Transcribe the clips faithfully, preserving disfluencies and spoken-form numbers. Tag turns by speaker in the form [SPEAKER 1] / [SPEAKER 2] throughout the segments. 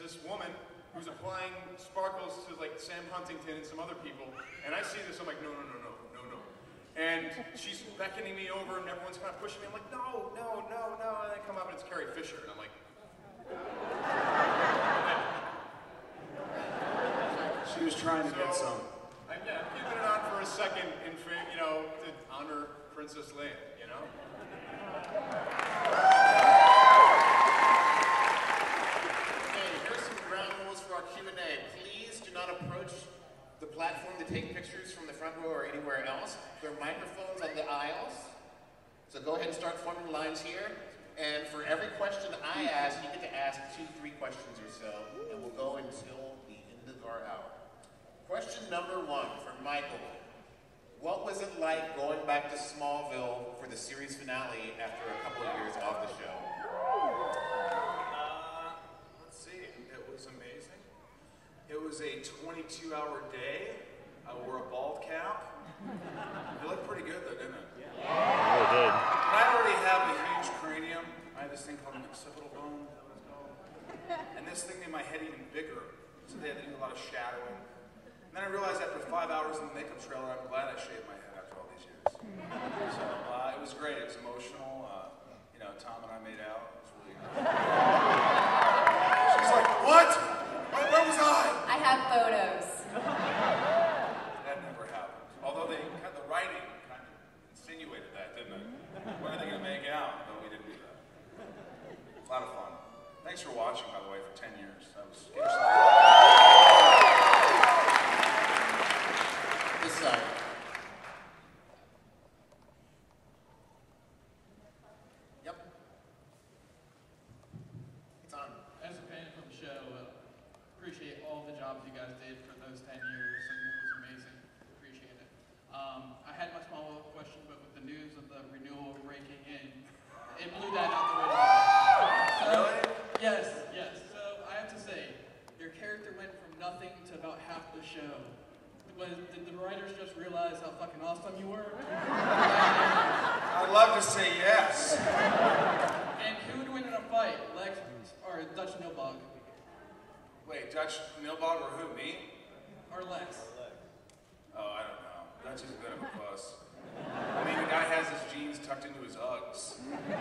[SPEAKER 1] this woman who's applying sparkles to like Sam Huntington and some other people, and I see this, I'm like, no, no, no, no, no, no. And she's beckoning me over, and everyone's kind of pushing me. I'm like, no, no, no, no. And I come up, and it's Carrie Fisher, and I'm like,
[SPEAKER 2] she was trying to
[SPEAKER 1] so,
[SPEAKER 2] get some.
[SPEAKER 1] I, yeah, I'm keeping it on for a second, in you know, to honor Princess Leia, you know.
[SPEAKER 3] Okay, here's some ground rules for our Q and A. Please do not approach the platform to take pictures from the front row or anywhere else. There are microphones on the aisles, so go ahead and start forming lines here. And for every question I ask, you get to ask two, three questions or so, and we'll go until the end of our hour. Question number one for Michael. What was it like going back to Smallville for the series finale after a couple of years off the show?
[SPEAKER 2] Uh, let's see, it was amazing. It was a twenty-two hour day. I wore a bald cap. It looked pretty good though, didn't it?
[SPEAKER 4] Yeah, it did.
[SPEAKER 2] And I already have a huge cranium. I have this thing called an occipital bone. And this thing made my head even bigger. So they had to do a lot of shadowing. And then I realized after five hours in the makeup trailer, I'm glad I shaved my head after all these years. So uh, it was great. It was emotional. Uh, you know, Tom and I made out. It was really good. She's like, what? Where, where was I?
[SPEAKER 5] I have photos.
[SPEAKER 2] That never happened. Although they kind of, the writing kind of insinuated that, didn't it? When are they going to make out? No, we didn't do that. A lot of fun. Thanks for watching, by the way, for ten years. That was
[SPEAKER 3] This side. Yep. It's on.
[SPEAKER 6] As a fan from the show, uh, appreciate all the jobs you guys did for those ten years, and it was amazing. Appreciate it. Um, I had my small question, but with the news of the renewal breaking in, it blew that out the window. So, yes, yes. So I have to say, your character went from nothing to about half the show. Was, did the writers just realize how fucking awesome you were?
[SPEAKER 2] I'd love to say yes.
[SPEAKER 6] And who would win in a fight, Lex or Dutch Nilbog?
[SPEAKER 2] Wait, Dutch Nilbog or who? Me?
[SPEAKER 6] Or Lex?
[SPEAKER 2] Oh, I don't know. Dutch is a bit of a puss. I mean, the guy has his jeans tucked into his Uggs.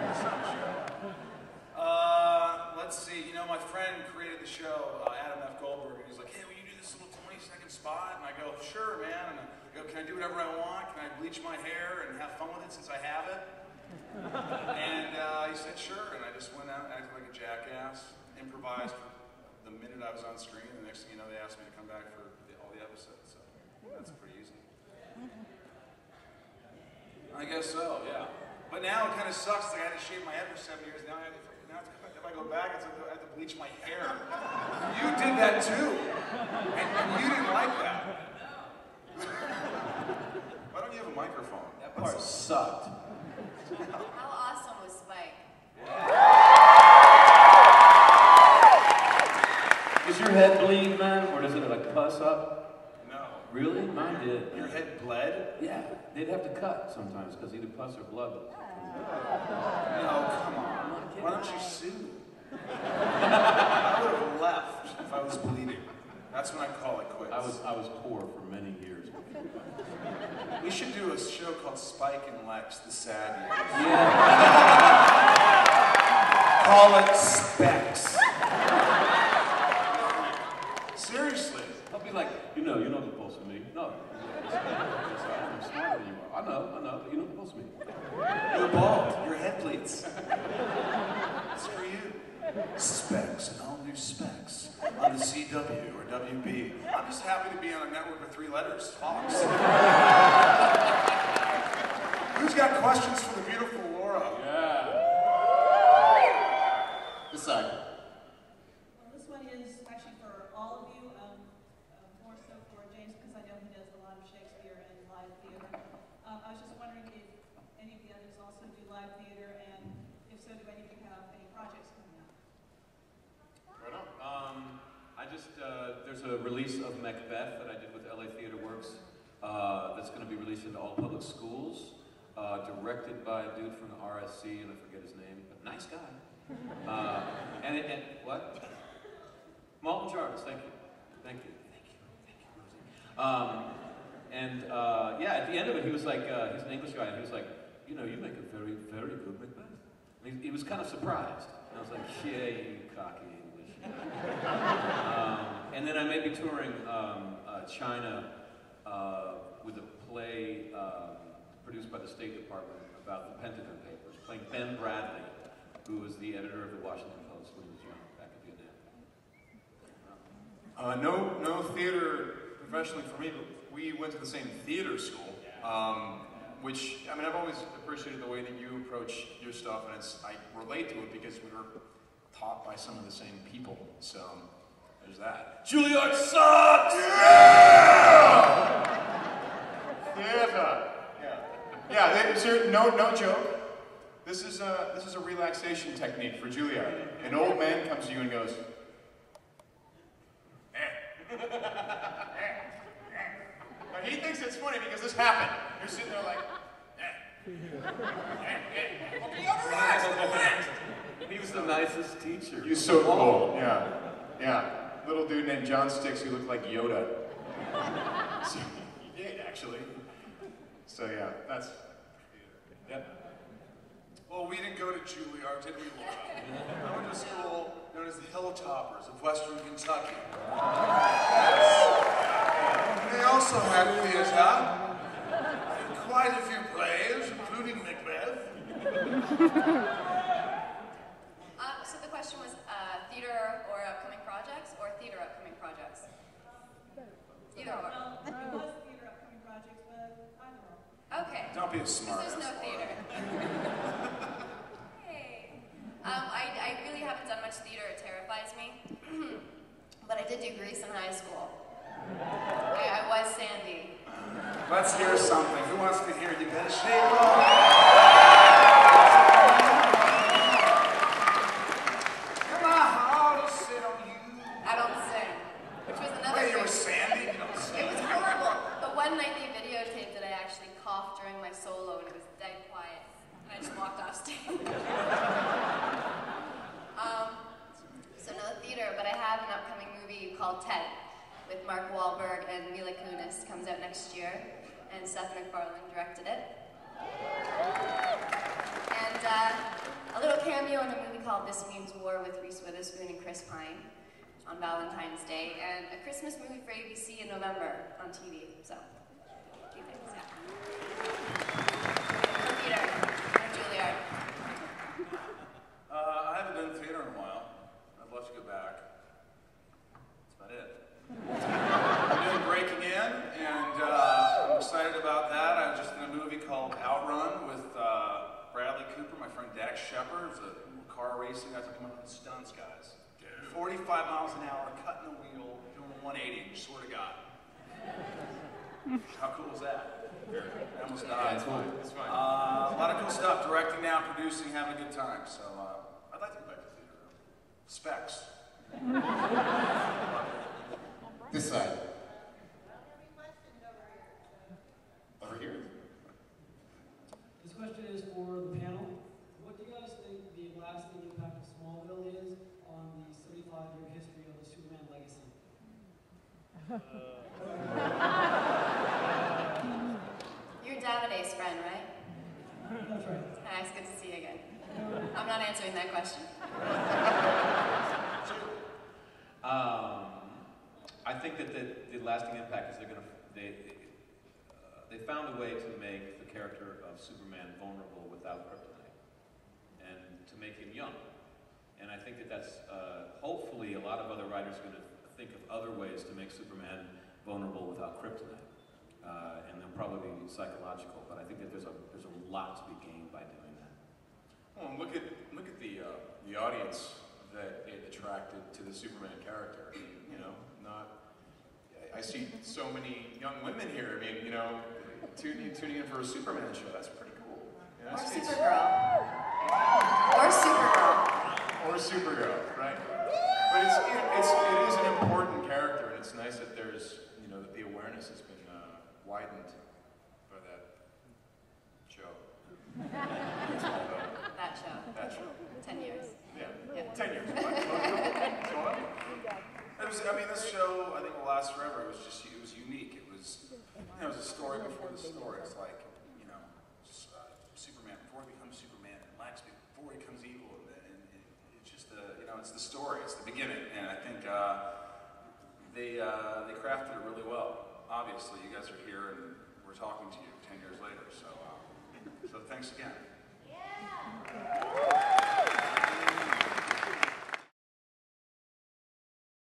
[SPEAKER 2] Uh, let's see. You know, my friend created the show, uh, Adam F. Goldberg, and he's like, hey, will you do this little twenty second spot? And I go, sure, man. And I go, can I do whatever I want? Can I bleach my hair and have fun with it since I have it? And uh, he said, sure. And I just went out, acted like a jackass, improvised for the minute I was on screen. And the next thing you know, they asked me to come back for the, all the episodes. So that's pretty easy. I guess so, yeah. But now it kind of sucks. Like I had to shave my head for seven years. Now, I, now if I go back, it's like I have to bleach my hair. You did that too, and, and you didn't like that. Why don't you have a microphone?
[SPEAKER 7] That part sucked.
[SPEAKER 5] How awesome was Spike?
[SPEAKER 7] Does your head bleed, man, or does it like pus up?
[SPEAKER 2] No.
[SPEAKER 7] Really? Mine did.
[SPEAKER 2] Your head bled?
[SPEAKER 7] Yeah, they'd have to cut sometimes because either pus or blood.
[SPEAKER 2] No, come on. Why don't you sue? I would have left if I was bleeding. That's when I call it quits.
[SPEAKER 7] I was I was poor for many years.
[SPEAKER 2] We should do a show called Spike and Lex, The Sad Years.
[SPEAKER 7] Yeah.
[SPEAKER 2] Call it Specs. Seriously.
[SPEAKER 7] I'll be like, you know, you're not supposed to me. No. I'm smarter than you are. I know, I know, but you're not supposed to me.
[SPEAKER 2] You're bald. Your head bleeds. It's for you. Specs, and all new Specs on the C W or W B. I'm just happy to be on a network with three letters, Fox. Who's got questions for the beautiful Laura?
[SPEAKER 7] Yeah.
[SPEAKER 3] This side.
[SPEAKER 8] Well, this one is actually for all of you, um, uh, more so for James, because I know he does a lot of Shakespeare and live theater. Um, I was just wondering if any of the others also do live theater, and if so, do any of you have any projects coming up?
[SPEAKER 7] Right on. Um, I just, uh, there's a release of Macbeth that I did with L A Theater Works uh, that's going to be released into all public schools, uh, directed by a dude from the R S C, and I forget his name, but nice guy. Uh, and, it, and what? Thank you. Thank you. Thank you, Rosie. Um, and uh, yeah, at the end of it, he was like, uh, he's an English guy, and he was like, you know, you make a very, very good Macbeth. And he, he was kind of surprised. And I was like, yeah, you cocky English guy. um, and then I may be touring um, uh, China uh, with a play um, produced by the State Department about the Pentagon Papers, playing Ben Bradley, who was the editor of the Washington Post when he was young, back in Vietnam.
[SPEAKER 1] Uh, no, no theater professionally for me, but we went to the same theater school, um, which, I mean, I've always appreciated the way that you approach your stuff, and it's, I relate to it because we were taught by some of the same people, so there's that.
[SPEAKER 2] Juilliard sucks!
[SPEAKER 1] Yeah! Theater! Yeah. Yeah, they, ser- no, no joke. This is, a, this is a relaxation technique for Juilliard. An old man comes to you and goes, eh. Now, he thinks it's funny because this happened. You're sitting there like, eh. Eh, eh. Okay, all right.
[SPEAKER 7] He was the nicest teacher.
[SPEAKER 1] He was so cool. Yeah, yeah. Little dude named John Sticks who looked like Yoda. So, he did, actually. So yeah, that's, yeah.
[SPEAKER 2] Well, we didn't go to Juilliard, did we, Laura? I went to a school known as the Hilltoppers of Western Kentucky. Yes. They also had theater. And quite a few plays, including Macbeth.
[SPEAKER 5] Uh, so the question was uh, theater or upcoming projects, or theater upcoming projects? Either or.
[SPEAKER 8] Well, it was theater upcoming projects, but either or.
[SPEAKER 5] Okay.
[SPEAKER 2] Don't be a
[SPEAKER 5] Because
[SPEAKER 2] smart
[SPEAKER 5] there's no
[SPEAKER 2] ass,
[SPEAKER 5] theater. Hey. Um, I, I really haven't done much theater. It terrifies me. But I did do Grease in high school. I, I was Sandy.
[SPEAKER 2] Let's hear something. Who wants to hear you? Better shake off. Come on, I'll just sit on you.
[SPEAKER 5] I don't sing. Which was another
[SPEAKER 2] Wait, you were
[SPEAKER 5] thing.
[SPEAKER 2] Sandy? You don't sing.
[SPEAKER 5] It was horrible. But one night they videotaped it. I actually coughed during my solo and it was dead quiet. And I just walked off stage. um, so no theater, but I have an upcoming movie called Ted with Mark Wahlberg and Mila Kunis. Comes out next year. And Seth MacFarlane directed it. And uh, a little cameo in a movie called This Means War with Reese Witherspoon and Chris Pine on Valentine's Day, and a Christmas movie for A B C in November on T V. So, a few things, yeah. For Peter and Juilliard.
[SPEAKER 2] Uh, I haven't done theater in a while. I'd love to go back. That's about it. I'm doing Breaking In, and uh, I'm excited about that. I was just in a movie called Outrun with uh, Bradley Cooper, my friend Dax Shepard. It's a car racing. I took him out on stunts, guys. forty-five miles an hour, cutting the wheel, doing a one eighty, swear to God. How cool was that? I almost died.
[SPEAKER 1] Yeah, it's fine. It's fine.
[SPEAKER 2] Uh, a lot of cool stuff, directing now, producing, having a good time. So uh, I'd like to go back to theater. Specs.
[SPEAKER 3] This side. Over here.
[SPEAKER 4] This question is for the panel. What do you guys think the lasting impact of Smallville is on the seventy-five-year history of the Superman legacy?
[SPEAKER 5] You're Davide's friend, right?
[SPEAKER 4] That's right.
[SPEAKER 5] Hi, it's good to see you again. I'm not answering that question.
[SPEAKER 7] Um, I think that the, the lasting impact is they're going to they uh, they found a way to make the character of Superman vulnerable without kryptonite, and to make him young. And I think that that's uh, hopefully a lot of other writers are going to think of other ways to make Superman vulnerable without kryptonite, uh, and they'll probably be psychological. But I think that there's a there's a lot to be gained by doing that.
[SPEAKER 1] Well, look at look at the uh, the audience that it attracted to the Superman character. You know, not. I see so many young women here. I mean, you know, tuning tuning in for a Superman show. That's pretty cool. You know,
[SPEAKER 5] Or
[SPEAKER 1] it's- it's-
[SPEAKER 5] Supergirl. Or Supergirl.
[SPEAKER 1] Or Supergirl, right? But it's, you know, it's it is an important character, and it's nice that there's, you know, that the awareness has been uh, widened by that show. It's all about
[SPEAKER 5] That show.
[SPEAKER 1] that show.
[SPEAKER 5] Ten years.
[SPEAKER 1] Yeah,
[SPEAKER 5] Yeah.
[SPEAKER 1] ten years. What? What's going on?
[SPEAKER 2] It was, I mean, this show, I think, last forever. It was just, it was unique. It was, you know, it was a story before the story. It's like, you know, uh, Superman before he becomes Superman, and Lex before he becomes evil, and, and, and it's just the, you know, it's the story. It's the beginning, and I think uh, they uh, they crafted it really well. Obviously, you guys are here, and we're talking to you ten years later. So, uh, so thanks again.